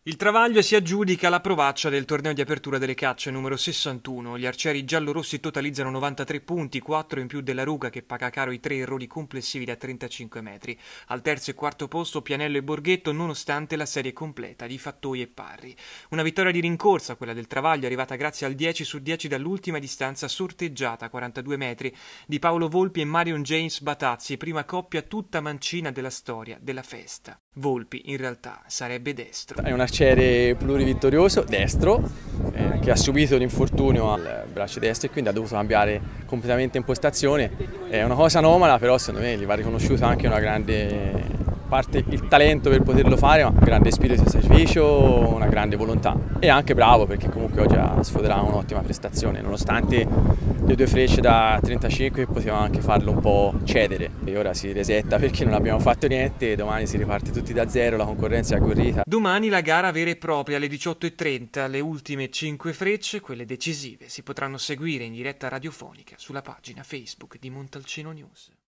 Il Travaglio si aggiudica la provaccia del torneo di apertura delle cacce numero 61. Gli arcieri giallorossi totalizzano 93 punti, 4 in più della Ruga che paga caro i 3 errori complessivi da 35 metri. Al terzo e quarto posto Pianello e Borghetto nonostante la serie completa di Fattoi e Parri. Una vittoria di rincorsa, quella del Travaglio, arrivata grazie al 10 su 10 dall'ultima distanza sorteggiata, 42 metri, di Paolo Volpi e Marion James Batazzi, prima coppia tutta mancina della storia della festa. Volpi in realtà sarebbe destro. È un arciere plurivittorioso, destro, che ha subito l'infortunio al braccio destro e quindi ha dovuto cambiare completamente impostazione. È una cosa anomala, però secondo me gli va riconosciuto anche una grande parte il talento per poterlo fare, un grande spirito di sacrificio, una grande volontà e anche bravo perché comunque oggi ha sfoderato un'ottima prestazione nonostante le due frecce da 35 potevamo anche farlo un po' cedere e ora si resetta perché non abbiamo fatto niente, domani si riparte tutti da zero, la concorrenza è agguerrita. Domani la gara vera e propria alle 18:30, le ultime 5 frecce, quelle decisive, si potranno seguire in diretta radiofonica sulla pagina Facebook di Montalcino News.